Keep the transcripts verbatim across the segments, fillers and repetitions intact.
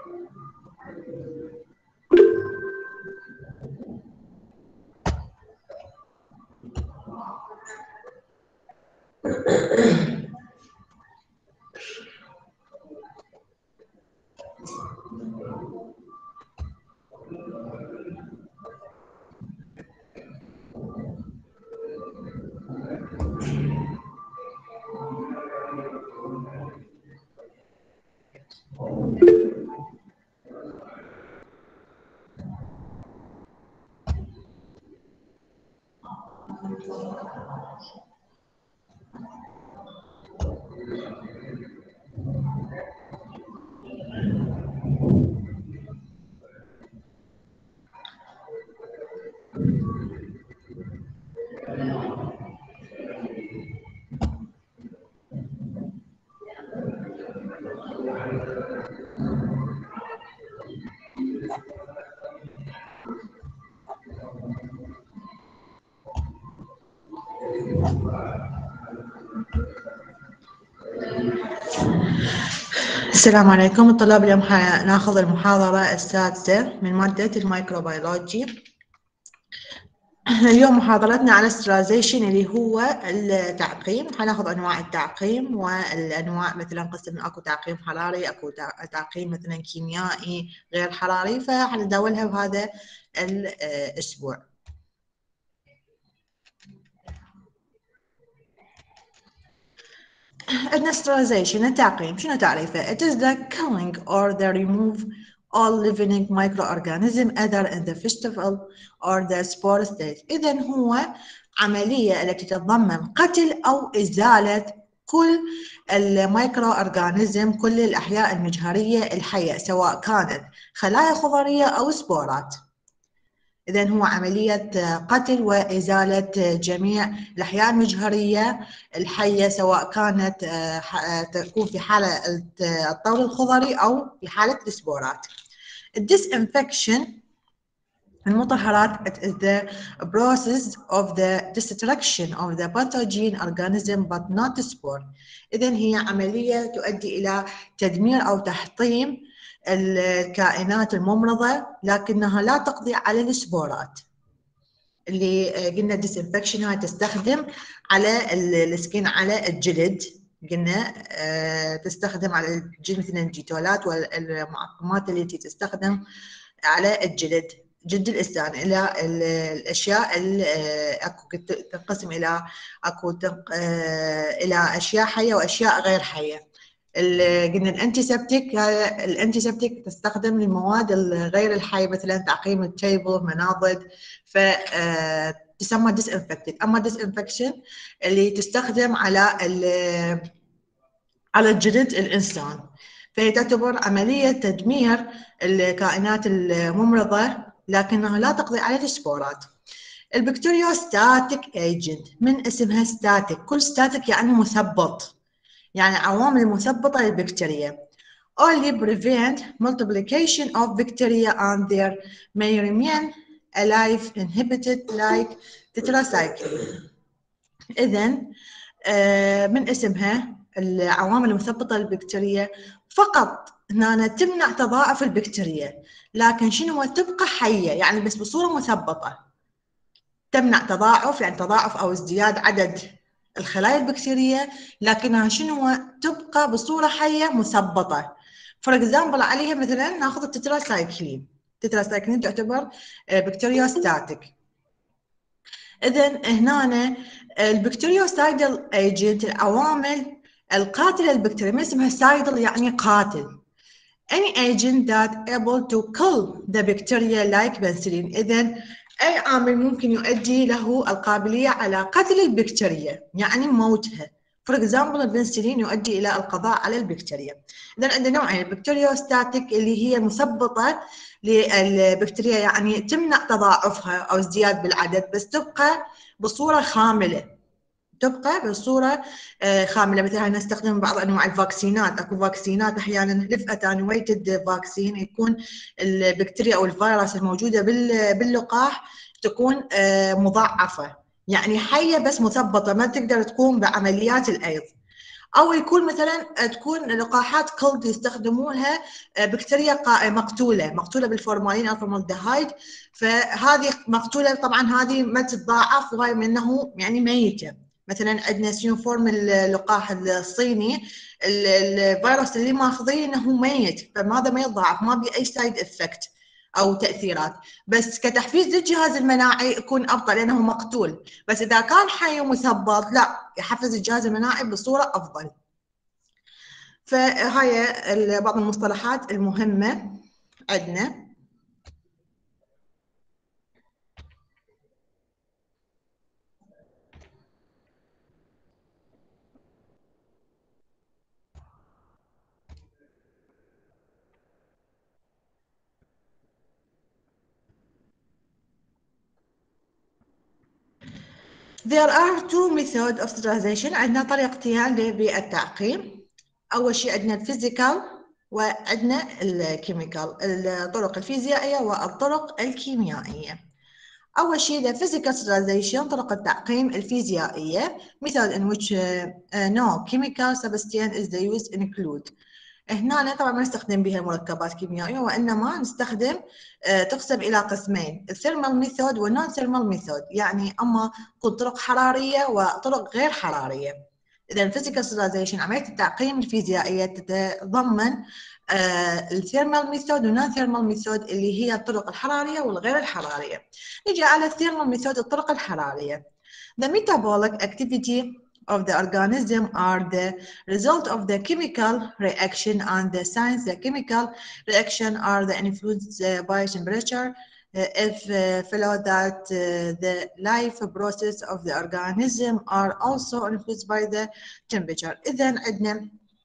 السلام عليكم الطلاب. اليوم حناخذ المحاضرة السادسة من مادة الميكروبيولوجي. اليوم محاضرتنا على الستراليزيشن اللي هو التعقيم. حناخذ انواع التعقيم والانواع، مثلا قسم اكو تعقيم حراري، اكو تعقيم مثلا كيميائي غير حراري، فحنداولها بهذا الاسبوع. عندنا sterilization التعقيم، شنو تعريفه؟ It is the killing or the remove all living microorganism either in the vegetable or the spore state. إذن هو عملية التي تتضمن قتل أو إزالة كل المايكرو أورغانيزم، كل الأحياء المجهرية الحية، سواء كانت خلايا خضرية أو سبورات. إذن هو عملية قتل وإزالة جميع الأحياء المجهرية الحية، سواء كانت تكون في حالة الطول الخضري أو في حالة السبورات. Disinfection المطهرات it is the process of the destruction of the pathogen organism but not spore. إذن هي عملية تؤدي إلى تدمير أو تحطيم الكائنات الممرضة، لكنها لا تقضي على السبورات. اللي قلنا ديسانفكشن هاي تستخدم على السكين، على الجلد، قلنا تستخدم على الجلد مثل الجيتولات والمعقمات التي تستخدم على الجلد، جلد الانسان، الى الاشياء اكو تنقسم الى اكو الى اشياء حيه واشياء غير حيه. قلنا الانتيسبتيك، الانتيسبتيك تستخدم للمواد الغير الحيه، مثلا تعقيم التيبل، مناضد، ف تسمى ديسانفكتيك. اما ديسانفكشن اللي تستخدم على على الجلد الانسان، فهي تعتبر عمليه تدمير الكائنات الممرضه لكنها لا تقضي على السبورات. البكتيريوستاتيك ايجنت من اسمها ستاتيك، كل ستاتيك يعني مثبط، يعني عوامل مثبطة للبكتيريا. only prevent multiplication of bacteria and there may remain alive inhibited like tetracycline. إذن من اسمها العوامل المثبطة للبكتيريا، فقط هنا تمنع تضاعف البكتيريا، لكن شنو تبقى حية، يعني بس بصورة مثبطة. تمنع تضاعف يعني تضاعف أو ازدياد عدد الخلايا البكتيرية، لكنها شنو تبقى بصورة حية مثبطة. فور اكزامبل عليها مثلا ناخذ التتراسايكلين. التتراسايكلين تعتبر بكتيريوستاتيك. إذن هنا البكتيريوسايدل ايجنت، العوامل القاتلة للبكتيريا، ما اسمها سايدل يعني قاتل. any agent that able to kill the bacteria like penicillin. إذن أي عامل ممكن يؤدي له القابلية على قتل البكتيريا، يعني موتها. For example البنسلين يؤدي إلى القضاء على البكتيريا. إذن عندنا نوعين، البكتيريوستاتيك اللي هي مثبطة للبكتيريا، يعني تمنع تضاعفها أو ازدياد بالعدد، بس تبقى بصورة خاملة، تبقى بصورة خاملة. مثلا نستخدم بعض أنواع الفاكسينات، أكو فاكسينات أحيانا ليف أتانويتد فاكسين، يكون البكتيريا أو الفيروس الموجودة باللقاح تكون مضاعفة، يعني حية بس مثبطة، ما تقدر تقوم بعمليات الأيض. او يكون مثلا تكون لقاحات كولد يستخدمونها بكتيريا مقتوله مقتوله بالفورمالين او فورمالدهايد، فهذه مقتوله طبعا هذه ما تتضاعف وهي منه يعني ميته. مثلا عندنا سينوفورم اللقاح الصيني الفيروس اللي ماخذينه ميت، فهذا ما يتضاعف ما بي اي سايد افكت او تاثيرات، بس كتحفيز للجهاز المناعي يكون افضل لانه مقتول، بس اذا كان حي ومثبط لا يحفز الجهاز المناعي بصوره افضل. فهاي بعض المصطلحات المهمه عندنا. There are two methods of sterilization. عندنا طريقتين للتعقيم. أول شيء عندنا الفيزيكال وعندنا الكيميكال، الطرق الفيزيائية والطرق الكيميائية. أول شيء the physical sterilization طرق التعقيم الفيزيائية method in which uh, no chemical substance is the use include. هنا طبعا ما نستخدم بها مركبات كيميائية وإنما نستخدم تقسم إلى قسمين الثيرمال ميثود والنون ثيرمال ميثود، يعني أما تكون طرق حرارية وطرق غير حرارية. إذا الفيزيكال ستيرلايزيشن عملية التعقيم الفيزيائية تتضمن الثيرمال ميثود والنون ثيرمال ميثود اللي هي الطرق الحرارية والغير الحرارية. نجي على الثيرمال ميثود الطرق الحرارية. The metabolic activity of the organism are the result of the chemical reaction, and the signs the chemical reaction are the influenced by temperature. Uh, if uh, follow that uh, the life process of the organism are also influenced by the temperature. إذن عندنا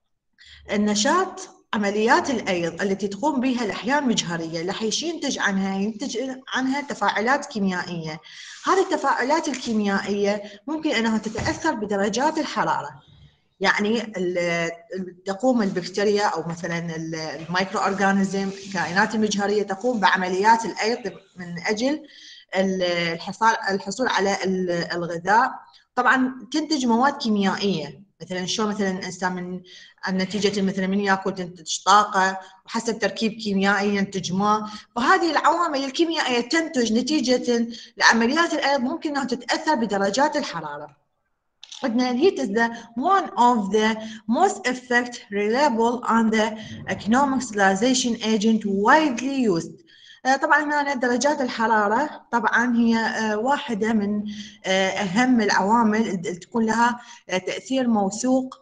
النشاط عمليات الأيض التي تقوم بها الأحياء المجهرية اللي حيش ينتج عنها ينتج عنها تفاعلات كيميائية. هذه التفاعلات الكيميائية ممكن أنها تتأثر بدرجات الحرارة، يعني تقوم البكتيريا أو مثلا الميكرو أورغانيزم الكائنات المجهرية تقوم بعمليات الأيض من أجل الحصول الحصول على الغذاء. طبعا تنتج مواد كيميائية، مثلا شو مثلا الانسان من نتيجه مثلا من ياكل تنتج طاقه وحسب تركيب كيميائي ينتج ماء، فهذه العوامل الكيميائيه تنتج نتيجه لعمليات الايض ممكن انها تتاثر بدرجات الحراره. عندنا الهيت is the one of the most effect reliable on the economic sterilization agent widely used. طبعا هنا درجات الحرارة طبعا هي واحدة من أهم العوامل اللي تكون لها تأثير موثوق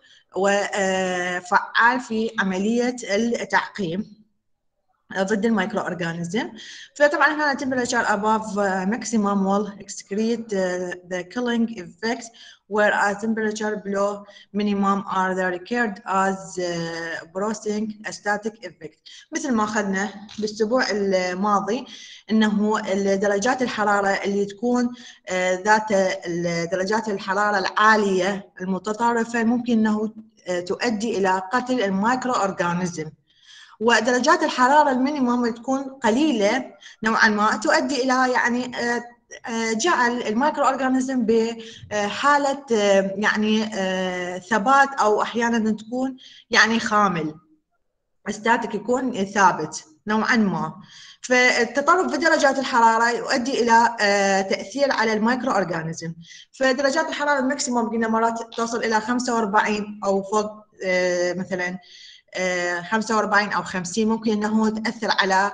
وفعال في عملية التعقيم ضد الميكرو أورغانيزم. فطبعا هنا temperature above maximum will excrete the killing effects, whereas temperature below minimum are the required as producing a static effect. مثل ما أخذنا بالأسبوع الماضي إنه درجات الحرارة اللي تكون ذات درجات الحرارة العالية المتطرفة ممكن إنه تؤدي إلى قتل الميكرو أورغانيزم، ودرجات الحرارة المينيموم تكون قليلة نوعا ما تؤدي إلى يعني جعل الميكرو أورغانيزم بحالة يعني ثبات أو أحيانا تكون يعني خامل ستاتيك يكون ثابت نوعا ما. فالتطرف بدرجات الحرارة يؤدي إلى تأثير على الميكرو أورغانيزم. فدرجات الحرارة الماكسيموم قلنا مرات توصل إلى خمسة وأربعين أو فوق مثلا خمسة وأربعين أو خمسين ممكن أنه تأثر على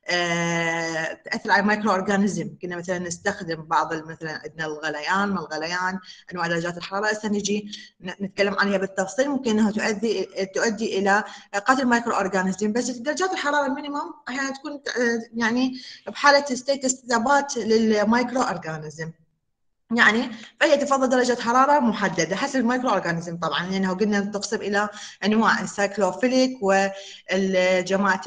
تأثر على الميكرو أورغانيزم. كنا مثلا نستخدم بعض مثلا عندنا الغليان ما الغليان أنواع درجات الحرارة هسه نجي نتكلم عنها بالتفصيل ممكن أنها تؤدي تؤدي إلى قتل الميكرو أورغانيزم. بس درجات الحرارة المينيموم أحيانا تكون يعني بحالة ستيتس ثبات للميكرو أورغانيزم، يعني فهي تفضل درجة حرارة محددة حسب الميكرو أورغانيزم طبعا، لأنه قلنا تقسم إلى أنواع السايكلوفيليك وجماعة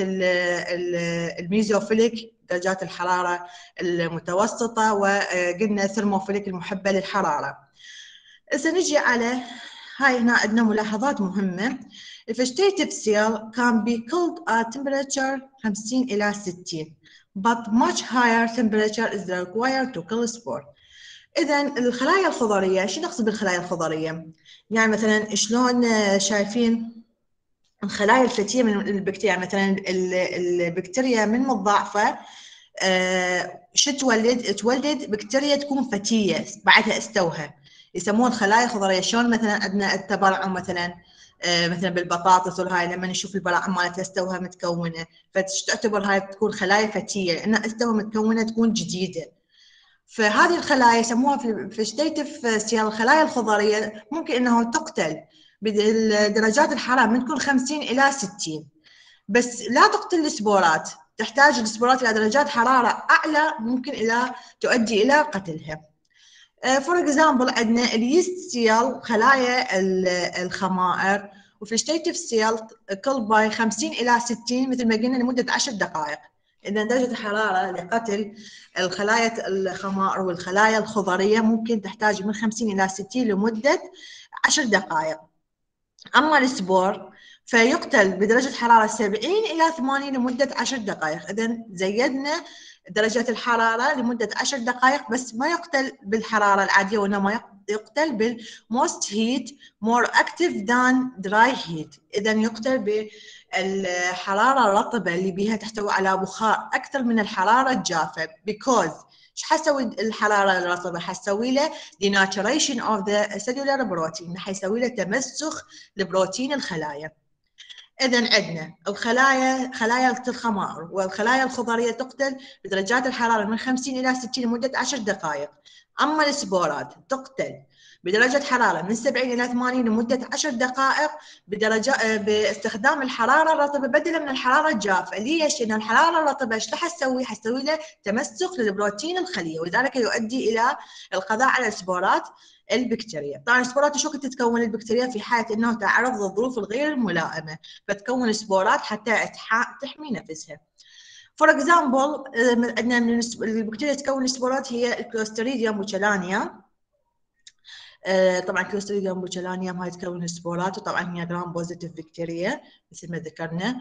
الميزوفيليك درجات الحرارة المتوسطة، وقلنا ثرموفيليك المحبة للحرارة. سنجي على هاي هنا عندنا ملاحظات مهمة. Vegetative cell can be cooled at temperature خمسين إلى ستين but much higher temperature is required to kill spore. إذا الخلايا الخضرية، شو نقصد بالخلايا الخضرية؟ يعني مثلا شلون شايفين الخلايا الفتية من البكتيريا، مثلا البكتيريا من متضاعفة آه شو تولد؟ تولد بكتيريا تكون فتية بعدها استوها، يسموها الخلايا الخضرية. شلون مثلا عندنا التبرعم مثلا آه مثلا بالبطاطس والهاي، لما نشوف البراعم مالتها استوها متكونة، فتعتبر هاي تكون خلايا فتية لأنها استوها متكونة تكون جديدة. فهذه الخلايا يسموها في الفيجيتيف سيل الخلايا الخضريه، ممكن انه تقتل بدرجات الحراره من تكون خمسين الى ستين، بس لا تقتل السبورات، تحتاج السبورات الى درجات حراره اعلى ممكن الى تؤدي الى قتلها. فور اكزامبل عندنا اليست سيل خلايا الخمائر وفيجيتيف سيل كل باي خمسين الى ستين مثل ما قلنا لمده عشر دقائق. إذا درجة الحرارة لقتل الخلايا الخمائر والخلايا الخضرية ممكن تحتاج من خمسين إلى ستين لمدة عشر دقائق. أما السبور فيقتل بدرجة حرارة سبعين إلى ثمانين لمدة عشر دقائق. إذا زيدنا درجة الحرارة لمدة عشر دقائق، بس ما يقتل بالحرارة العادية وإنما يقتل بالموست هيت more active than dry heat. إذا يقتل بالحرارة الرطبة اللي بها تحتوي على بخار أكثر من الحرارة الجافة. because ايش حسوي الحرارة الرطبة؟ حسوي له denaturation of the cellular protein، حيسوي له تمسخ لبروتين الخلايا. إذا عندنا الخلايا خلايا الخمائر والخلايا الخضرية تقتل بدرجات الحرارة من خمسين إلى ستين لمدة عشر دقائق. أما السبورات تقتل بدرجة حرارة من سبعين إلى ثمانين لمدة عشر دقائق بدرجة باستخدام الحرارة الرطبة بدلا من الحرارة الجافة. ليش؟ لأن الحرارة الرطبة ايش راح تسوي؟ حتسوي له تمسك للبروتين الخلية، ولذلك يؤدي إلى القضاء على السبورات البكتيريا. طبعا السبورات شو تتكون البكتيريا؟ في حالة انه تعرض للظروف الغير الملائمة فتكون سبورات حتى تحمي نفسها. فور اكزامبل عندنا من البكتيريا تكون السبورات هي الكلوستريديوم بوتشلانيا. طبعا كلوستريديوم بوتشلانيا هاي تكون السبورات، وطبعا هي جرام بوزيتيف بكتيريا مثل ما ذكرنا.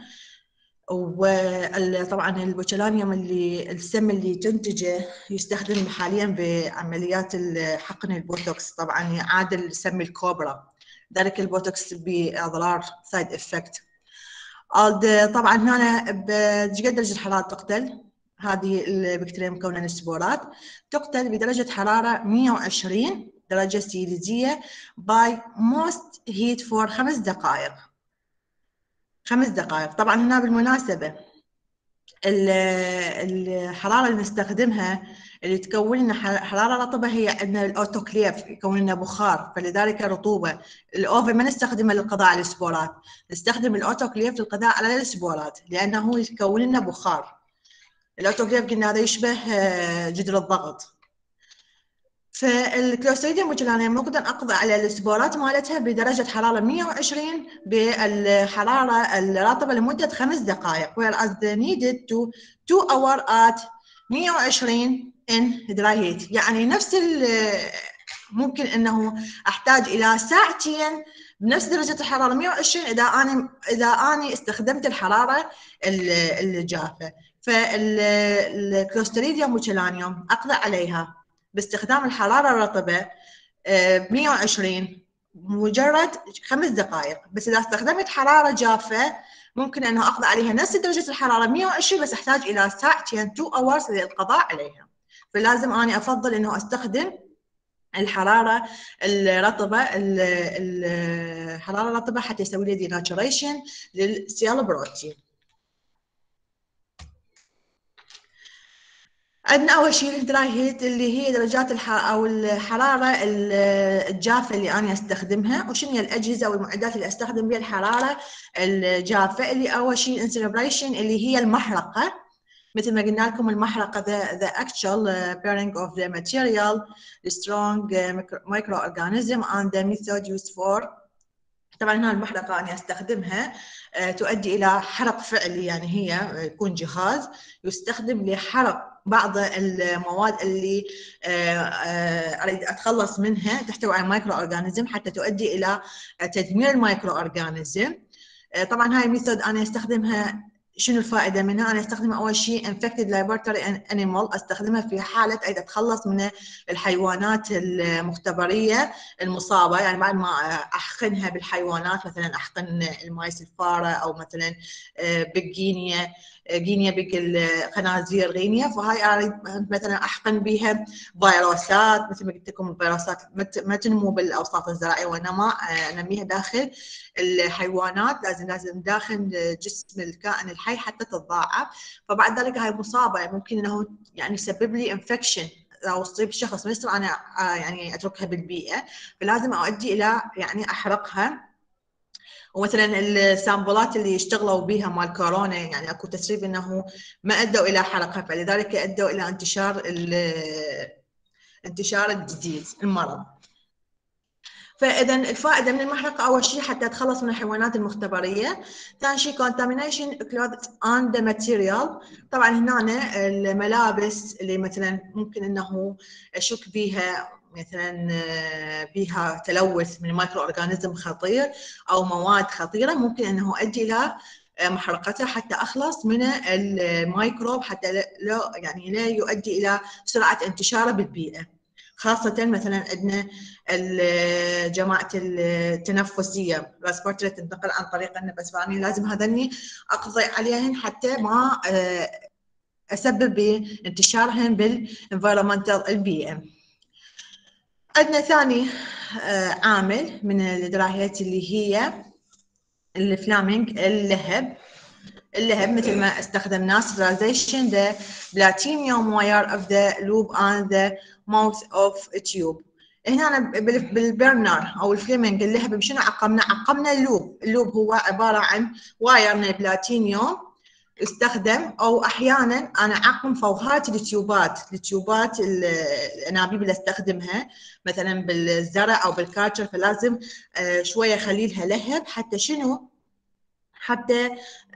وطبعا البوتشلانيوم اللي السم اللي تنتجه يستخدم حاليا بعمليات حقن البوتوكس، طبعا يعادل سم الكوبرا، ذلك البوتوكس باضرار سايد افكت. طبعا هنا بقد درجه الحراره تقتل هذه البكتيريا مكونه من السبورات؟ تقتل بدرجه حراره مئة وعشرين درجه سيليزيه باي موست هيت فور خمس دقائق. خمس دقائق. طبعا هنا بالمناسبة الحرارة اللي نستخدمها اللي تكون لنا حرارة رطبة هي عندنا الأوتوكليف يكون لنا بخار، فلذلك رطوبة. الأوفن ما نستخدمه للقضاء على السبورات، نستخدم الأوتوكليف للقضاء على السبورات لأنه يكون لنا بخار. الأوتوكليف قلنا هذا يشبه جدر الضغط. فالكلوستريديوم بوتشلانيا ممكن اقضي على السبورات مالتها بدرجه حراره مئة وعشرين بالحراره الرطبه لمده خمس دقائق، whereas they needed to two hour at مئة وعشرين in dry heat. يعني نفس ممكن انه احتاج الى ساعتين بنفس درجه الحراره مئة وعشرين اذا انا اذا انا استخدمت الحراره الجافه. فالكلوستريديوم بوتشلانيوم اقضي عليها باستخدام الحرارة الرطبة مئة وعشرين مجرد خمس دقائق. بس إذا استخدمت حرارة جافة ممكن أنه أقضي عليها نفس درجة الحرارة مئة وعشرين بس أحتاج إلى ساعتين two hours للقضاء عليها. فلازم أنا أفضل أنه أستخدم الحرارة الرطبة الحرارة الرطبة حتى يسوي لي ديناتوريشن للسيل بروتين. عندنا أول شيء الدراي هيت اللي هي درجات الحرارة أو الحرارة الجافة اللي أنا أستخدمها، وشنو هي الأجهزة والمعدات اللي أستخدم بها الحرارة الجافة. اللي أول شيء انسينريشن اللي هي المحرقة، مثل ما قلنا لكم المحرقة the, the actual burning of the material, the strong microorganism and the method used for. طبعا هاي المحرقة أنا أستخدمها تؤدي إلى حرق فعلي، يعني هي يكون جهاز يستخدم لحرق بعض المواد اللي أريد أتخلص منها تحتوي على مايكرو أورجانيزم حتى تؤدي إلى تدمير المايكرو أورجانيزم. طبعا هاي الميثود أنا أستخدمها شنو الفائده منها؟ انا استخدمها اول شيء infected laboratory animal، استخدمها في حاله اريد اتخلص من الحيوانات المختبريه المصابه، يعني بعد ما احقنها بالحيوانات، مثلا احقن المايس الفاره او مثلا بالجينيا جينيا بيج الخنازير غينيا، فهاي اريد مثلا احقن بها فيروسات، مثل ما قلت لكم الفيروسات ما تنمو بالاوساط الزراعيه وانما انميها داخل الحيوانات، لازم لازم داخل جسم الكائن الحي حتى تتضاعف. فبعد ذلك هاي مصابه يعني ممكن انه يعني يسبب لي انفكشن لو تصيب الشخص، ما يصير انا يعني اتركها بالبيئه، فلازم اؤدي الى يعني احرقها. ومثلا السامبلات اللي اشتغلوا بها مال كورونا يعني اكو تسريب انه ما ادوا الى حرقها، فلذلك ادوا الى انتشار انتشار الديزيز المرض. فاذا الفائده من المحرقه اول شيء حتى اتخلص من الحيوانات المختبريه. ثاني شيء contamination clothes and material. طبعا هنا الملابس اللي مثلا ممكن انه اشك بها مثلا بها تلوث من مايكرو اورجانيزم خطير او مواد خطيره، ممكن انه ادي الى محرقتها حتى اخلص من الميكروب، حتى لا يعني لا يؤدي الى سرعه انتشاره بالبيئه. خاصة مثلا عندنا جماعة التنفسية ريسبيرتوري تنتقل عن طريق النفس، فأنا لازم هذني أقضي عليهن حتى ما أسبب بانتشارهن بالانفيرومنتال البيئة. عندنا ثاني عامل من الدراهيات اللي هي الفلامينج، اللهب. اللهب مثل ما استخدمناه sterilization the platinum wire of the loop and the mouth of a tube. هنا بالبرنر او الفليمنج اللهب بشنو عقمنا؟ عقمنا اللوب. اللوب هو عباره عن واير من البلاتينيوم يستخدم، او احيانا انا اعقم فوهات التيوبات، التيوبات الانابيب اللي استخدمها مثلا بالزرع او بالكاتشر، فلازم شويه اخلي لها لهب حتى شنو؟ حتى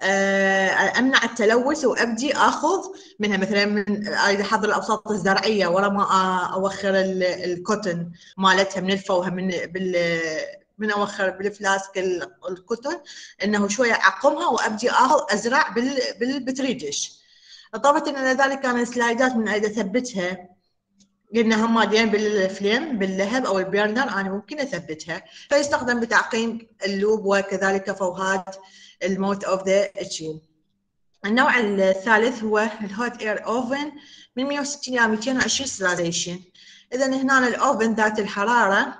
امنع التلوث وابدي اخذ منها. مثلا من اريد احضر الاوساط الزرعيه ورا ما اوخر الكوتن مالتها من الفوهه من بال من اوخر بالفلاسك الكوتن، انه شويه اعقمها وابدي اخذ ازرع بالبتريدش. اضافه الى ذلك كان السلايدات من اريد اثبتها، قلنا هم مالين بالفليم باللهب او البيرنر، انا ممكن اثبتها، فيستخدم بتعقيم اللوب وكذلك فوهات الموت اوف ذا تيوب. النوع الثالث هو الهوت اير اوفن من مئة وستين الى مئتين وعشرين ستيلايزيشن. اذا هنا الاوفن ذات الحراره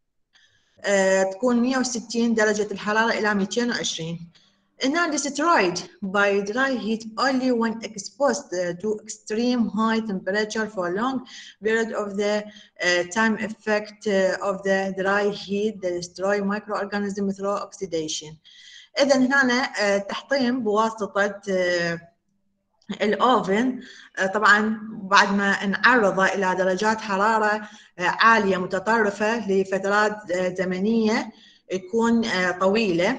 آه تكون مئة وستين درجه الحراره الى مئتين وعشرين. هنا destroyed by dry heat only when exposed to extreme high temperature for long period of the uh, time. Effect uh, of the dry heat that destroy microorganisms through oxidation. إذا هنا تحطيم بواسطة الأوفن، طبعا بعد ما نعرضه إلى درجات حرارة عالية متطرفة لفترات زمنية يكون طويلة،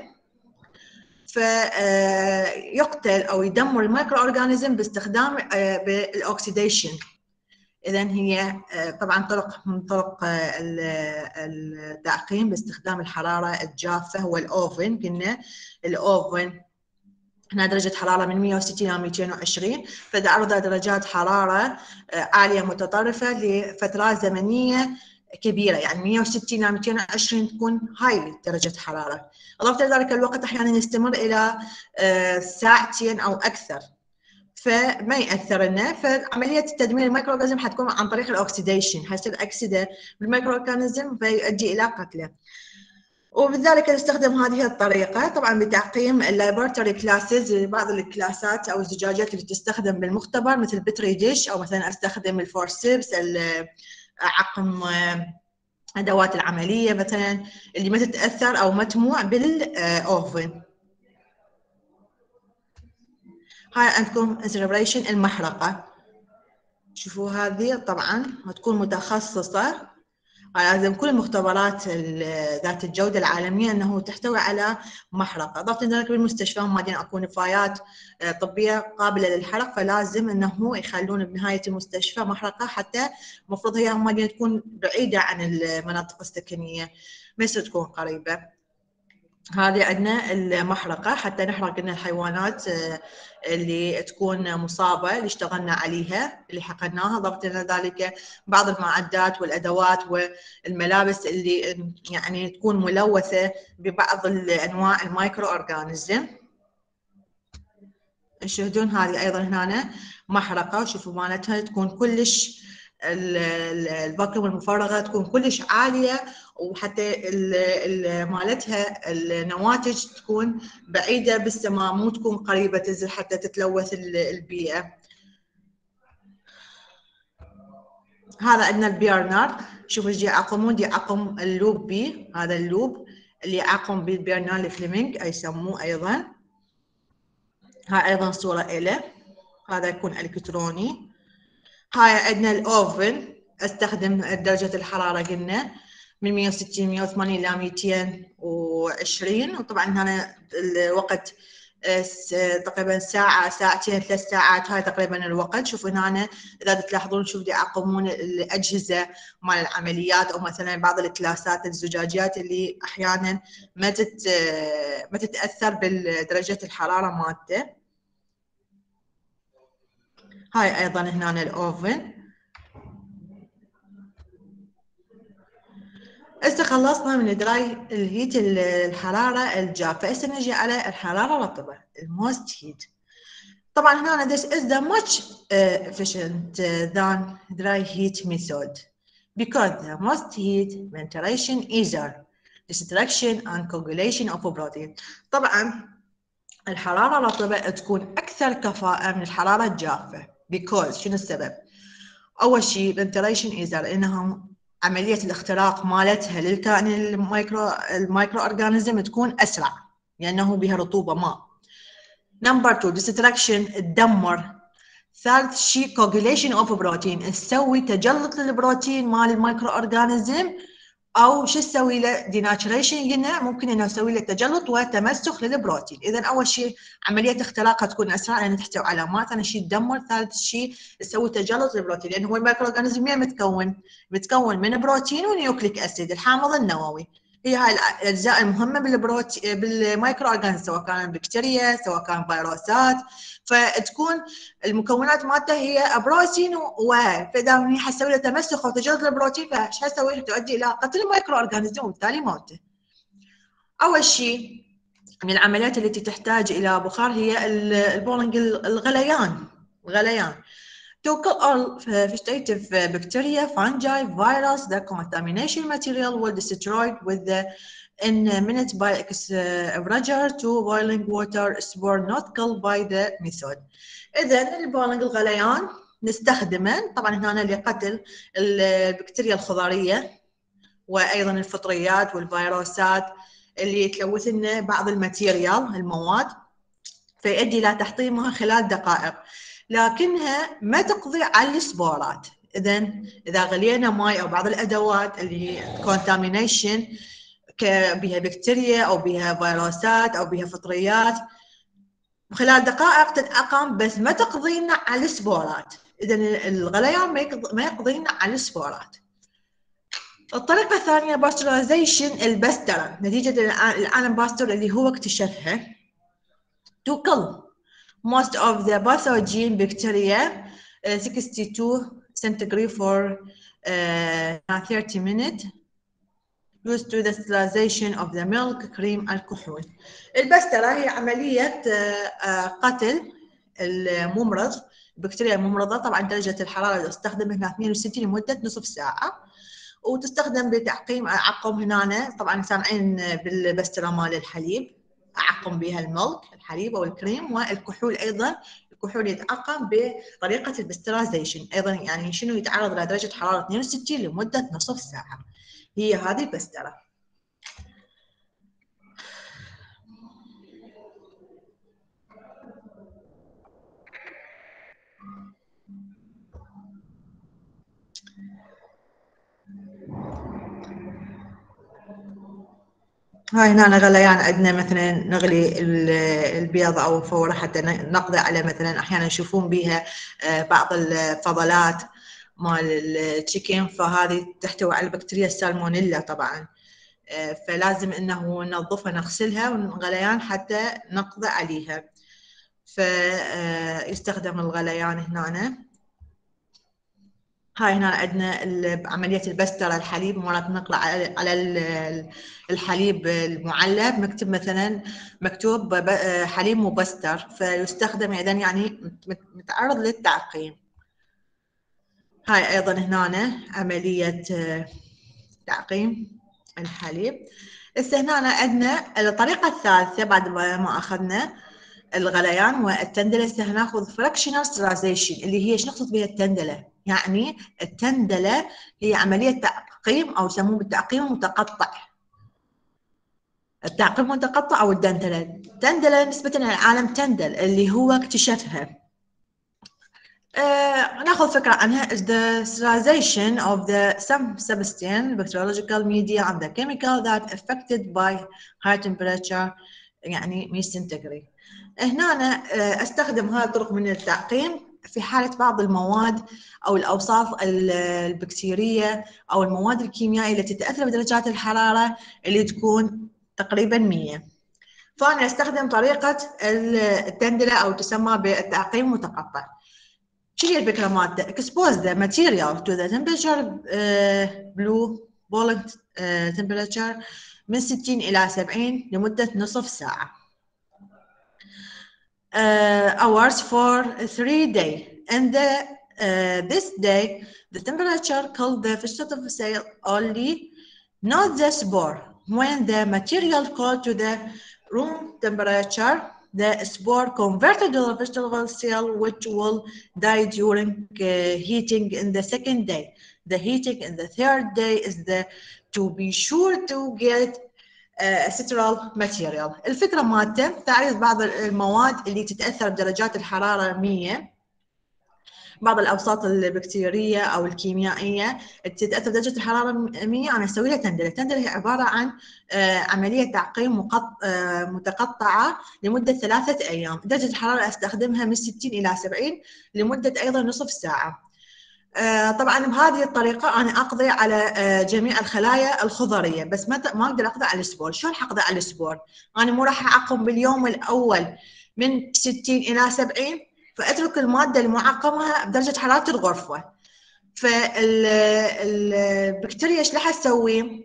فيقتل أو يدمر الميكرو أورجانيزم باستخدام بالأوكسيديشن. إذا هي طبعا طرق من طرق التعقيم باستخدام الحرارة الجافة هو الأوفن. قلنا الأوفن هنا درجة حرارة من مئة وستين إلى مئتين وعشرين، فتعرض درجات حرارة عالية متطرفة لفترات زمنية كبيرة، يعني مئة وستين إلى مئتين وعشرين تكون هاي درجة حرارة. إضافة إلى ذلك الوقت أحيانا يستمر إلى ساعتين أو أكثر، فما ياثر لنا. فعمليه تدمير الميكرو اورجانيزم حتكون عن طريق الاكسيديشن، حيصير اكسده بالميكرو اورجانيزم فيؤدي الى قتله. وبذلك نستخدم هذه الطريقه طبعا بتعقيم اللابوراتوري كلاسز، بعض الكلاسات او الزجاجات اللي تستخدم بالمختبر مثل بتري ديش، او مثلا استخدم الفورسيبس عقم ادوات العمليه مثلا اللي ما تتاثر او ما تموع بالاوفن. هاي عندكم انسينريشن المحرقة. شوفوا هذه طبعا هتكون متخصصة، لازم كل المختبرات ذات الجودة العالمية أنه تحتوي على محرقة. إضافة إلى ذلك بالمستشفى مادين أكو نفايات طبية قابلة للحرق، فلازم أنه يخلون بنهاية المستشفى محرقة، حتى المفروض هي مادين تكون بعيدة عن المناطق السكنية، ما يصير تكون قريبة. هذه عندنا المحرقة حتى نحرق لنا الحيوانات اللي تكون مصابة اللي اشتغلنا عليها اللي حقناها. ضفت لنا ذلك بعض المعدات والأدوات والملابس اللي يعني تكون ملوثة ببعض الأنواع المايكرو أورجانيزم. تشاهدون هذه أيضا هنا محرقة، شوفوا مالتها تكون كلش الفاكيوم المفرغة تكون كلش عالية، وحتى مالتها النواتج تكون بعيدة بالسماء مو تكون قريبة تنزل حتى تتلوث البيئة. هذا عندنا البيرنر، شوفوا ايش يعقمون، يعقم اللوب بي، هذا اللوب اللي يعقم بالبيرنر الفليمنج يسموه ايضا. هاي ايضا صورة إله، هذا يكون الكتروني. هاي عندنا الاوفن، استخدم درجة الحرارة قلنا من مية وستين مية وثمانين الى مئتين وعشرين، وطبعا هنا الوقت تقريبا ساعة ساعتين ثلاث ساعات، هاي تقريبا الوقت. شوفوا هنا اذا تلاحظون شوف يعقمون الاجهزة مال العمليات، او مثلا بعض الكلاسات الزجاجات اللي احيانا ما تت ما تتاثر بدرجة الحرارة مالته. هاي ايضا هنا الاوفن. هسه خلصنا من دراي الهيت الحرارة الجافة، هسه نجي على الحرارة الرطبة الموست هيت. طبعا هنا this is the much uh, efficient uh, than dry heat method because the most heat ventilation either destruction and coagulation of protein. طبعا الحرارة الرطبة تكون أكثر كفاءة من الحرارة الجافة because شنو السبب؟ أول شيء ventilation either لأنهم عملية الاختراق مالتها للكائن المايكرو المايكرو أورجانيزم تكون أسرع لأنه بها رطوبة ماء. نمبر اثنين destruction تدمر. ثالث شيء coagulation of protein تسوي تجلط للبروتين مال المايكرو أورجانيزم، أو شو تسوي له denaturation قلنا ممكن إنه تسوي له تجلط وتمسخ للبروتين. إذا أول شيء عملية اختراقها تكون أسرع لأن تحتوي على ماء. ثاني شيء تدمر. ثالث شيء تسوي تجلط للبروتين لأن هو المايكرو أورجانيزم متكون متكون من بروتين ونيوكليك أسيد الحامض النووي. هي هاي الأجزاء المهمة بالبروتين بالمايكرو أورجانيزم، سواء كان بكتيريا سواء كان فيروسات، فتكون المكونات مالته هي بروتين و فاذا هي حتسوي له تمسخ او تجلط للبروتين فايش حتسوي؟ تؤدي الى قتل المايكرو اورجانيزم وبالتالي موته. اول شيء من العمليات التي تحتاج الى بخار هي البولنج الغليان الغليان to kill all vegetative bacteria, fungi, virus. The contamination material will destroyed with the in minutes by exposure to boiling water. Spore not killed by the method. إذا البولنج الغليان نستخدمه طبعا هنا لقتل البكتيريا الخضرية وأيضا الفطريات والفيروسات اللي تلوث لنا بعض الماتيريال المواد، فيؤدي إلى تحطيمها خلال دقائق، لكنها ما تقضي على السبورات. إذا إذا غلينا ماء أو بعض الأدوات اللي كونتامينيشن بها بكتيريا أو بها فيروسات أو بها فطريات خلال دقائق تتعقم، بس ما تقضينا على السبورات. إذا الغليان ما يقضينا على السبورات. الطريقة الثانية باسترايزيشن البسترة، نتيجة العالم باستر اللي هو اكتشفها to kill most of the pathogen bacteria uh, sixty-two centigrade for uh, thirty minutes used to the sterilization of the milk cream الكحول. البسترة هي عملية قتل الممرض البكتيريا الممرضة. طبعا درجة الحرارة اللي تستخدم هنا اثنين وستين لمدة نصف ساعة، وتستخدم بتعقيم أعقم هنا. طبعا سامعين بالبسترة مال الحليب أعقم بها الملك الحليب أو الكريم، والكحول أيضا الكحول يتعقم بطريقة البسترايزيشن أيضا، يعني شنو يتعرض لدرجة حرارة اثنين وستين لمدة نصف ساعة. هي هذه البسترة. هاي هنا غليان عندنا مثلا نغلي البيض او الفورة حتى نقضي على مثلا احيانا يشوفون بها بعض الفضلات مال التشيكن، فهذه تحتوي على البكتيريا السالمونيلا طبعا. فلازم انه ننظفها نغسلها والغليان حتى نقضي عليها. فيستخدم الغليان هنا. هاي هنا عندنا عملية البسترة الحليب، مرات نقرأ على الحليب المعلب مكتوب مثلا مكتوب حليب مبستر، فيستخدم إذن يعني متعرض للتعقيم. هاي أيضا هنا عملية تعقيم الحليب. هسه هنا عندنا الطريقة الثالثة بعد ما أخذنا الغليان والتندلة. هسه هناخذ fractional sterilization اللي هي شو نقصد بها التندلة؟ يعني التندلة هي عملية تعقيم أو يسموه بالتعقيم المتقطع. التعقيم المتقطع أو الدندلة. التندلة نسبة للعالم تندل اللي هو اكتشفها. آه، ناخذ فكرة عنها is the sterilization of the some substance bacteriological media and the chemical that affected by high temperature يعني ميسنتجري. هنا أنا أستخدم هذه الطرق من التعقيم في حالة بعض المواد أو الأوصاف البكتيرية أو المواد الكيميائية التي تتأثر بدرجات الحرارة اللي تكون تقريبا مية. فأنا أستخدم طريقة التندلة أو تسمى بالتعقيم المتقطع. شو هي الفكرة مالته؟ expose the material to the temperature uh, blue boiling uh, temperature من ستين إلى سبعين لمدة نصف ساعة. Uh, hours for three days. And the, uh, this day, the temperature called the vegetable cell only, not the spore. When the material cooled to the room temperature, the spore converted to the vegetable cell, which will die during uh, heating in the second day. The heating in the third day is the to be sure to get سترال ماتيريال. الفكرة مالته تعريض بعض المواد اللي تتأثر بدرجات الحرارة مية، بعض الأوساط البكتيرية أو الكيميائية تتأثر بدرجة الحرارة مية. أنا أسوي لها تندلة. التندلة هي عبارة عن عملية تعقيم متقطعة لمدة ثلاثة أيام. درجة الحرارة أستخدمها من ستين إلى سبعين لمدة أيضا نصف ساعة. طبعا بهذه الطريقه انا اقضي على جميع الخلايا الخضريه، بس ما ما اقدر اقضي على السبور. شلون اقضي على السبور؟ انا مو راح اعقم باليوم الاول من ستين الى سبعين، فاترك الماده المعقمه بدرجه حراره الغرفه. فالبكتيريا ايش راح تسوي؟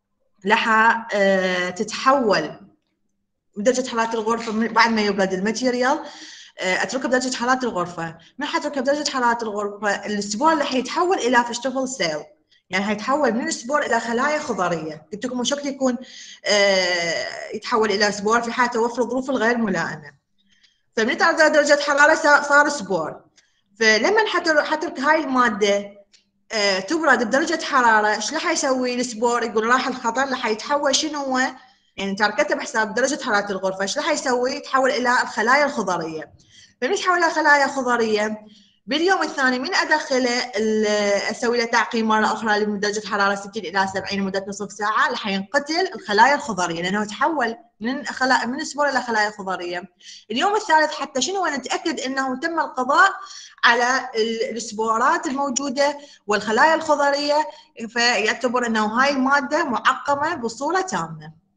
راح تتحول بدرجه حراره الغرفه بعد ما يبرد الماتيريال، اتركه بدرجه حراره الغرفه. ما حتركه بدرجه حراره الغرفه، السبور راح يتحول الى فيجيتابل سيل، يعني هيتحول من السبور الى خلايا خضريه. قلت لكم شكله يكون يتحول الى سبور في حال توفر الظروف الغير ملائمه. فمن تعرض درجه حراره صار سبور. فلما حترك هاي الماده تبرد بدرجه حراره، ايش راح يسوي السبور؟ يقول راح الخطر راح يتحول شنو هو؟ يعني تركته بحساب درجه حراره الغرفه، ايش راح يسوي؟ يتحول الى الخلايا الخضريه. فمن يتحول الى خلايا خضريه باليوم الثاني من ادخله اسوي له تعقيم مره اخرى لدرجه حراره ستين الى سبعين لمده نصف ساعه، راح ينقتل الخلايا الخضريه لانه تحول من خلايا من سبور الى خلايا خضريه. اليوم الثالث حتى شنو نتاكد انه تم القضاء على السبورات الموجوده والخلايا الخضريه، فيعتبر انه هاي الماده معقمه بصوره تامه.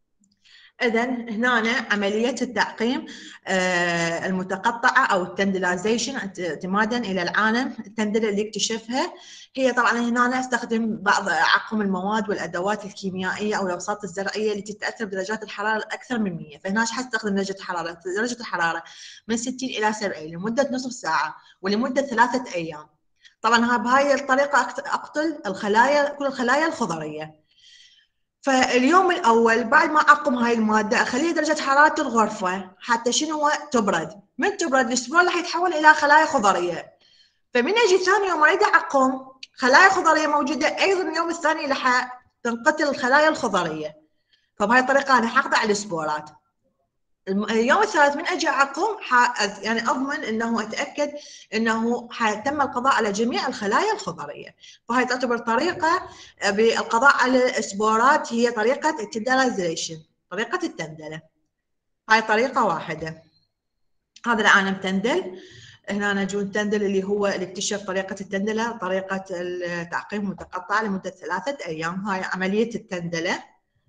إذن هنا عملية التعقيم المتقطعة أو التندلايزيشن اعتمادا إلى العالم التندلة اللي اكتشفها. هي طبعا هنا استخدم بعض عقم المواد والأدوات الكيميائية أو الأوساط الزرعية اللي تتأثر بدرجات الحرارة أكثر من مية. فهنا ايش حستخدم درجة الحرارة؟ درجة الحرارة من ستين إلى سبعين لمدة نصف ساعة ولمدة ثلاثة أيام. طبعا بهاي الطريقة أقتل الخلايا كل الخلايا الخضرية. فاليوم الاول بعد ما اعقم هاي الماده اخليها درجه حراره الغرفه حتى شنو تبرد. من تبرد السبور راح يتحول الى خلايا خضريه. فمن اجي ثاني يوم اريد اعقم خلايا خضريه موجوده ايضا اليوم الثاني راح تنقتل الخلايا الخضريه. فبهاي الطريقه انا حاقضي على السبورات. اليوم الثالث من اجي اعقم يعني اضمن انه اتاكد انه تم القضاء على جميع الخلايا الخضريه. فهي تعتبر طريقه بالقضاء على السبورات، هي طريقه التندلايزيشن، طريقه التندله. هاي طريقه واحده. هذا العالم تندل. هنا نجون تندل اللي هو اللي اكتشف طريقه التندله، طريقه التعقيم المتقطع لمده ثلاثه ايام. هاي عمليه التندله.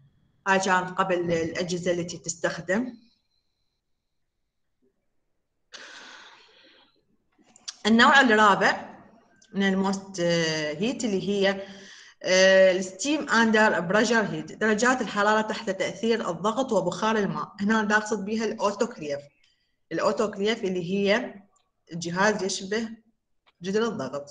هاي كان قبل الأجهزة التي تستخدم. النوع الرابع من الموست هيت اللي هي الستيم اندر بريشر هيت، درجات الحراره تحت تاثير الضغط وبخار الماء. هنا نقصد بها الاوتوكليف. الاوتوكليف اللي هي الجهاز يشبه جدر الضغط.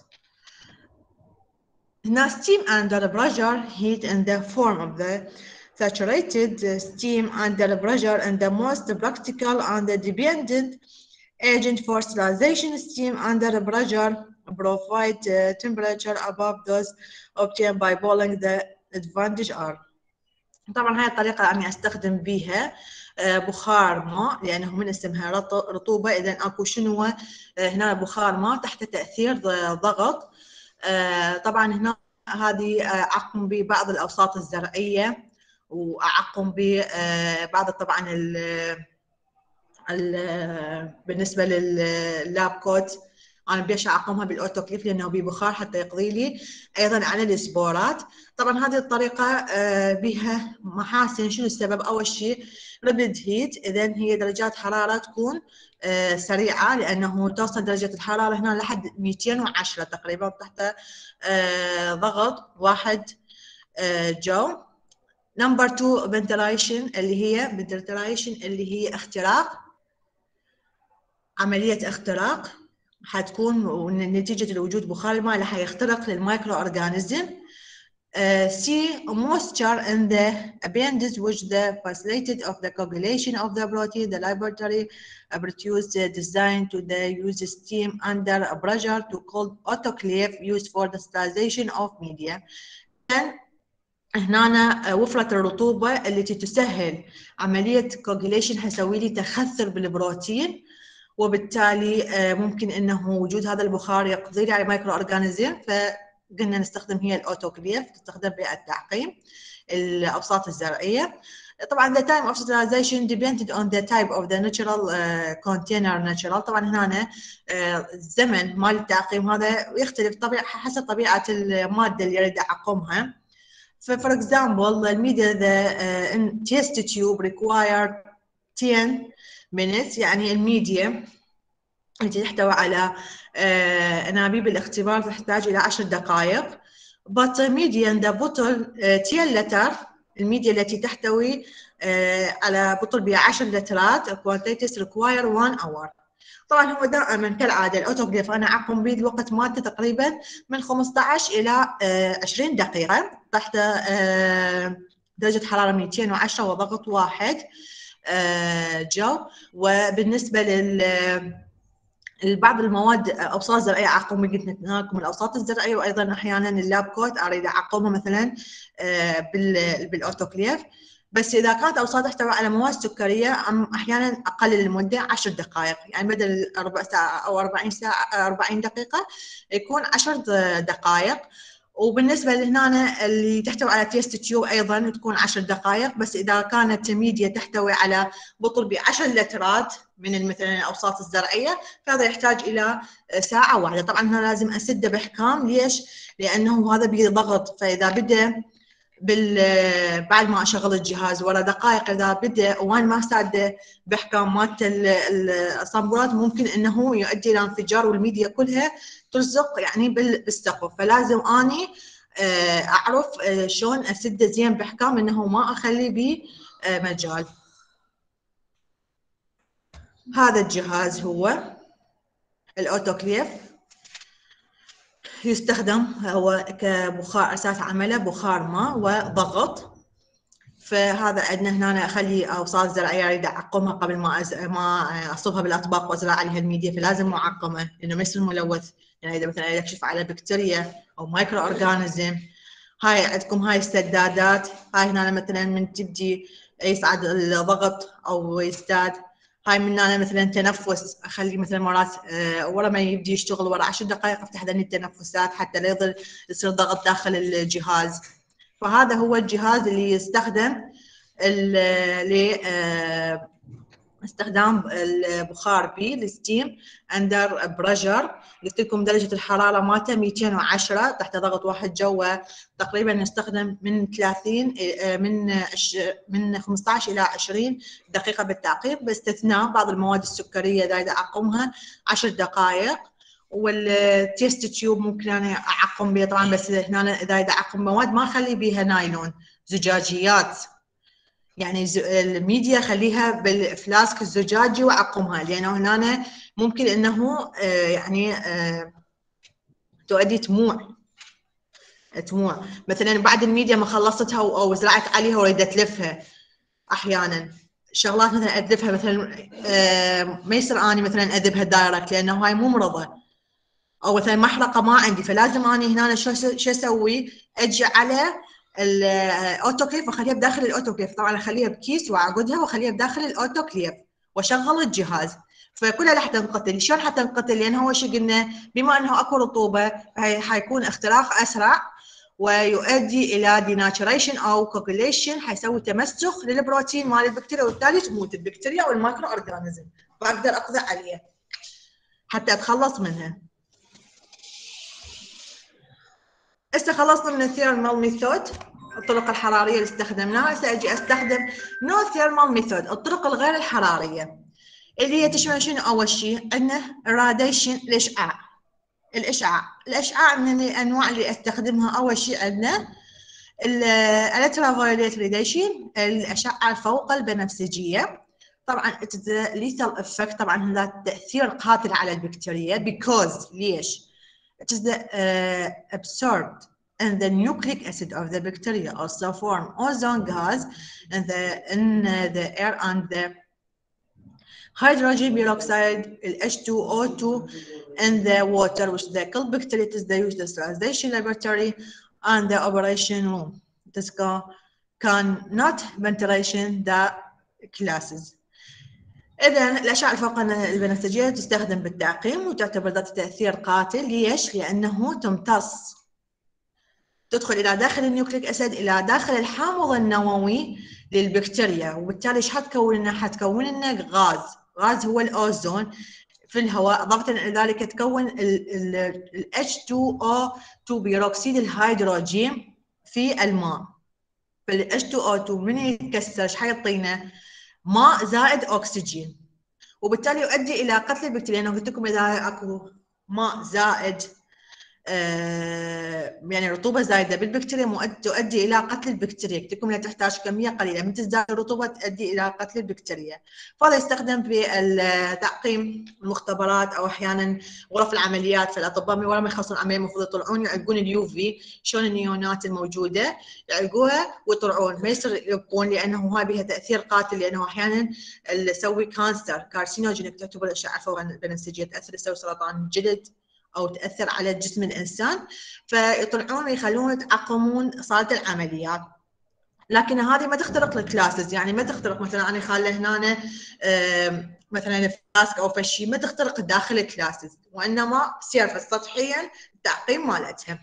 هنا steam under pressure heat in the form of the saturated steam under pressure and the most practical and dependent agent for sterilization. Steam under pressure provide uh, temperature above those obtained by boiling the advantage R. طبعا هاي الطريقة أني أستخدم بها بخار ماء لأنه من اسمها رطوبة، إذا أكو شنو هنا بخار ماء تحت تأثير ضغط. طبعا هنا هذه أعقم ببعض الأوساط الزرعية، وأعقم ببعض طبعا ال بالنسبة لللاب كوت أنا بديش أعقمها بالأوتوكليف لأنه ببخار حتى يقضي لي أيضا على السبورات. طبعا هذه الطريقة بها محاسن. شنو السبب؟ أول شيء رابيد هيت، إذا هي درجات حرارة تكون سريعة لأنه توصل درجة الحرارة هنا لحد مئتين وعشرة تقريبا تحت ضغط واحد جو. نمبر تو فنتيليشن اللي هي فنتيليشن اللي هي اختراق، عملية اختراق حتكون نتيجة لوجود بخار الماء اللي حيخترق للمايكرو أورجانيزم. C. Moisture in the appendix which the facilitated of the coagulation of the protein. The laboratory produced designed to the use steam under pressure to cold autoclave used for the sterilization of media. هنا وفرة الرطوبة التي تسهل عملية coagulation حيسوي لي تخثر بالبروتين، وبالتالي ممكن انه وجود هذا البخار يقضي لي على مايكرو اورجانيزم، فقلنا نستخدم هي الاوتوكليف تستخدم بالتعقيم الاوساط الزرعيه. طبعا the time of sterilization depended on the type of the natural container natural. طبعا هنا الزمن مال التعقيم هذا يختلف طبيعة حسب طبيعه الماده اللي اريد اعقمها. ففور example الميديا the test tube required ten minutes، يعني الميديا التي تحتوي على أنابيب الاختبار تحتاج إلى عشر دقائق. but media in the bottle ten liter، الميديا التي تحتوي على بطل بها عشر لترات quantities require one hour. طبعا هو دائما كالعادة الأوتوكليف أنا أعقم به الوقت مالته تقريبا من خمسة عشر إلى عشرين دقيقة تحت درجة حرارة مئتين وعشرة وضغط واحد جو. وبالنسبة لل بعض المواد اوساط زرعيه اعقم قلت لكم الاوساط الزرعيه، وايضا احيانا اللاب كوت اريد اعقمها مثلا بالاوتوكليف. بس اذا كانت اوساط تحتوي على مواد سكريه احيانا اقلل المده عشر دقائق، يعني بدل ربع ساعه او أربعين ساعه أربعين دقيقه يكون عشر دقائق. وبالنسبه لهنا اللي تحتوي على تيست تيوب ايضا تكون عشر دقائق، بس اذا كانت ميديا تحتوي على بطل بعشر لترات من مثلا الاوساط الزرعيه فهذا يحتاج الى ساعه واحده. طبعا هنا لازم اسده باحكام. ليش؟ لانه هذا بضغط، فاذا بدا بال بعد ما اشغل الجهاز ورا دقائق اذا بدا وانا ما ساده باحكام مالت الصنبورات ممكن انه يؤدي الى انفجار والميديا كلها تلصق يعني بالسقف. فلازم اني اعرف شلون اسده زين باحكام انه ما اخلي به مجال. هذا الجهاز هو الاوتوكليف، يستخدم هو كبخار، اساس عمله بخار ماء وضغط. فهذا عندنا هنا اخلي اوساط زرعيه اريد اعقمها قبل ما أز... ما اصبها بالاطباق وازرع عليها الميديا، فلازم معقمه لانه ما يصير ملوث. يعني اذا مثلا اريد اكشف على بكتيريا او مايكرو اورجانيزم. هاي عندكم هاي السدادات، هاي هنا مثلا من تبدي يصعد الضغط او يزداد. هاي من هنا مثلا تنفس، اخلي مثلا مرات ورا ما يبدي يشتغل ورا عشر دقائق افتح ذني التنفسات حتى لا يظل يصير ضغط داخل الجهاز. فهذا هو الجهاز اللي يستخدم ل استخدام البخار بي الستيم اندر بريشر، قلت لكم درجه الحراره مالته مئتين وعشرة تحت ضغط واحد جوا، تقريبا نستخدم من ثلاثين من من خمسة عشر الى عشرين دقيقه بالتعقيم، باستثناء بعض المواد السكريه اذا اعقمها عشر دقائق. والتيست تيوب ممكن انا اعقم بها طبعا، بس هنا اذا اعقم مواد ما اخلي بها نايلون، زجاجيات يعني الميديا خليها بالفلاسك الزجاجي واعقمها، لانه هنا ممكن انه يعني تؤدي تموع تموع مثلا بعد الميديا ما خلصتها او زرعت عليها واريد تلفها، احيانا شغلات مثلا ادلفها مثلا ما يصير اني مثلا اذبها دايركت لانه هاي مو مرضى، او مثلا محرقه ما عندي، فلازم اني هنا شو شو اسوي؟ اجي على الاوتوكليف واخليها بداخل الاوتوكليف، طبعا اخليها بكيس واعقدها واخليها بداخل الاوتوكليف واشغل الجهاز، فكلها راح تنقتل. شلون حتنقتل؟ لان هو شو قلنا؟ بما انه اكو رطوبه حيكون اختراق اسرع ويؤدي الى ديناتشريشن او كوكوليشن، حيسوي تمسخ للبروتين مال البكتيريا وبالتالي تموت البكتيريا والمايكرو اورجانيزم، فاقدر اقضي عليها حتى اتخلص منها. هسه خلصنا من الثيرمال ميثود، الطرق الحراريه اللي استخدمناها. هسه اجي استخدم نو ثيرمال ميثود، الطرق الغير الحراريه اللي هي تشمل شنو؟ اول شيء عندنا راديشن، الاشعاع. الاشعاع الاشعاع من الانواع اللي استخدمها، اول شيء عندنا الالترافايوليت راديشن، الاشعه الفوق البنفسجيه. طبعا lethal effect، طبعا هذا تاثير قاتل على البكتيريا because ليش؟ it is the uh, absorbed and the nucleic acid of the bacteria also form ozone gas in the in the air and the hydrogen peroxide H two O two in the water, which the kill bacteria. It is the use the sterilization laboratory and the operation room. This cannot ventilation the classes. إذا الأشعة الفوق البنفسجية تستخدم بالتعقيم وتعتبر ذات تأثير قاتل. ليش؟ لأنه تمتص، تدخل إلى داخل النيوكليك أسيد، إلى داخل الحامض النووي للبكتيريا، وبالتالي إيش حتكون لنا؟ حتكون لنا غاز، غاز هو الأوزون في الهواء. إضافة إلى ذلك تكون ال H two O two بيروكسيد الهيدروجين في الماء، فال H two O two من يتكسر إيش حيعطينا؟ ماء زائد أكسجين، وبالتالي يؤدي إلى قتل البكتيريا. أنا قلت لكم إذا أكو ماء زائد آه يعني رطوبة زايدة بالبكتيريا تؤدي إلى قتل البكتيريا، قلت لكم لا تحتاج كمية قليلة، من تزداد الرطوبة تؤدي إلى قتل البكتيريا. فهذا يستخدم في تعقيم المختبرات أو أحيانا غرف العمليات، فالأطباء ورا ما يخلصون العملية المفروض يطلعون يعلقون اليو في، شلون النيونات الموجودة يعلقوها ويطلعون، ما يصير يبقون لأنه هاي بها تأثير قاتل، لأنه أحيانا تسوي كانسر كارسينوجينيك، تعتبر الأشعة الفوق البنفسجية تأثر تسوي سرطان الجلد أو تأثر على جسم الإنسان، فيطلعون ويخلون يتعقمون صالة العمليات. لكن هذه ما تخترق الكلاسز، يعني ما تخترق مثلا أنا خاله هنا مثلا فلاسك أو فشي، ما تخترق داخل الكلاسز، وإنما سيرفس سطحيا التعقيم مالتها.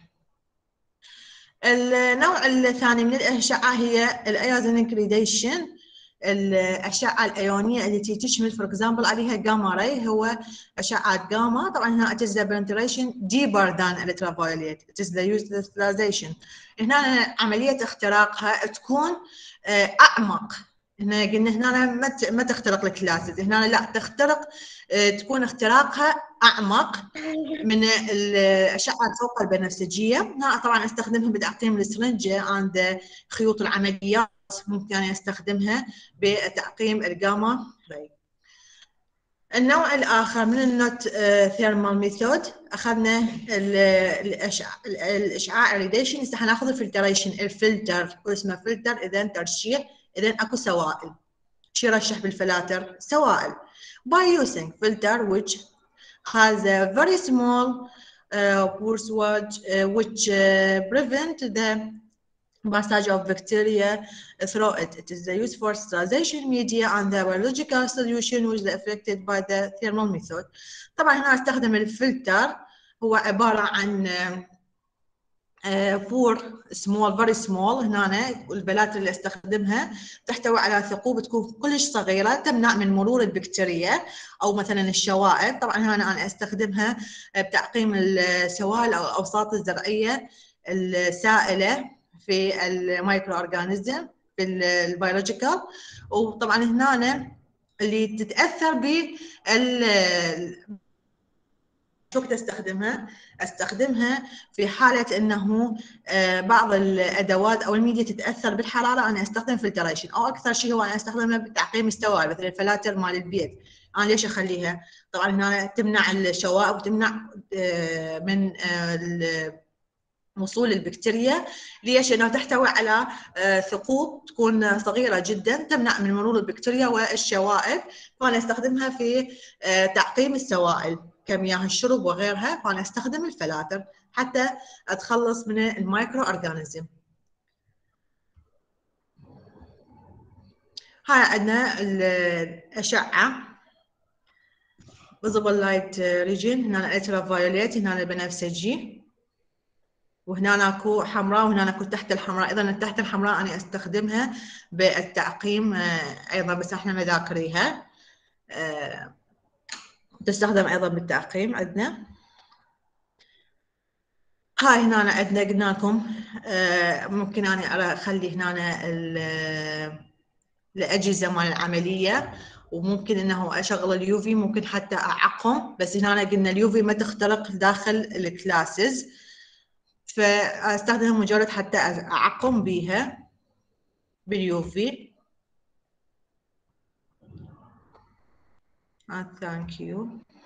النوع الثاني من الأشعة هي الأيونيك راديشن، الأشعة الأيونية التي تشمل فور اكزامبل عليها جاما راي، هو أشعة جاما. طبعا هنا it is the penetration deeper than ultraviolet, it is the utilization. هنا عملية اختراقها تكون أعمق، هنا قلنا هنا ما تخترق الكلاسز، هنا لا تخترق، تكون اختراقها أعمق من الأشعة فوق البنفسجية. هنا طبعا استخدمها بتعقيم السرنجة عند خيوط العمليات، ممكن أن استخدمها بتعقيم الجاما راي. النوع الآخر من النوت ثيرمال ميثود أخذنا الإشعاع الإشعاع الراديشن. هسه حناخذ الفلتريشن، الفلتر اسمه فلتر، إذا ترشيح، إذا أكو سوائل، شو يرشح بالفلاتر؟ سوائل. by using filter which has a very small uh, pores which, uh, which uh, prevent the passage of bacteria through it. It is the use for sterilization media and the biological solution which is affected by the thermal method. طبعا هنا استخدم الفلتر، هو عبارة عن فور سمول فيري سمول. هنا البلاتر اللي استخدمها تحتوي على ثقوب تكون كلش صغيره تمنع من مرور البكتيريا او مثلا الشوائب. طبعا هنا انا استخدمها بتعقيم السوائل او الاوساط الزرعيه السائله في المايكرو اورجانيزم في البيولوجيكال. وطبعا هنا اللي تتاثر بال وقت استخدمها استخدمها في حاله انه بعض الادوات او الميديا تتاثر بالحراره، انا استخدم فلتريشن، او اكثر شيء هو انا استخدمها بتعقيم السوائل مثل الفلاتر مال البيت. انا ليش اخليها؟ طبعا هنا تمنع الشوائب وتمنع من وصول البكتيريا. ليش؟ انها تحتوي على ثقوب تكون صغيره جدا تمنع من مرور البكتيريا والشوائب، فانا استخدمها في تعقيم السوائل كمياه الشرب وغيرها. فانا استخدم الفلاتر حتى اتخلص من المايكرو اورجانيزم. هاي عندنا الاشعه visible light region، هنا الالترا فايوليت، هنا البنفسجي، وهنا اكو حمراء، وهنا اكو تحت الحمراء. اذا تحت الحمراء انا استخدمها بالتعقيم ايضا، بس احنا نذاكريها تستخدم ايضا بالتعقيم. عندنا هاي هنا عندنا قلنا لكم ممكن انا اخلي هنا الاجهزه مال العمليه، وممكن انه اشغل اليوفي، ممكن حتى اعقم، بس هنا قلنا اليوفي ما تخترق داخل الكلاسز، فاستخدمها مجرد حتى اعقم بيها باليوفي. ثانك يو.